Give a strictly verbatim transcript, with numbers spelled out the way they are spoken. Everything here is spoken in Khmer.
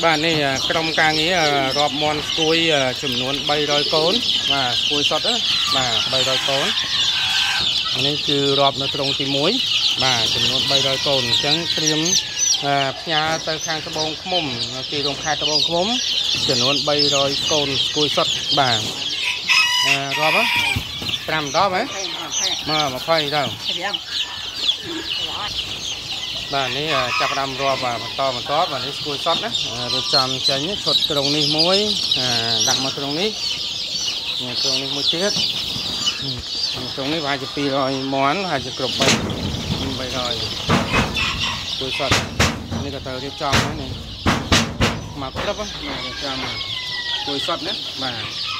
បាទនេះក្រុមការងាររាប់មាន់ស្គួយចំនួនបីរយកូនបាទស្គួយសុទ្ធបាទបីរយកូននេះគឺរាប់នៅត្រង់ទីមួយបាទចំនួនបីរយកូនអញ្ចឹងត្រៀមផ្ញើទៅខាងត្បូងឃ្មុំទីរោងខេត្តត្បូងឃ្មុំចំនួនបីរយកូនស្គួយសុទ្ធបាទរាប់ប្រាំដប់ហ៎មកមកផ្ទៃទៅបាទនេះចាប់ដើមរាប់បន្តបន្តបាទនេះស្គួយសុទ្ធណារៀបចំចេញឈុតត្រង់នេះមួយដាក់មកត្រង់នេះត្រង់នេះមួយទៀតត្រង់នេះប្រហែលជាពីររយមាន់ហើយជាគ្រប់បីបីរយស្គួយសុទ្ធនេះក៏ទៅរៀបចំហ្នឹងនេះមកគ្រប់រៀបចំស្គួយសុទ្ធណាបាទ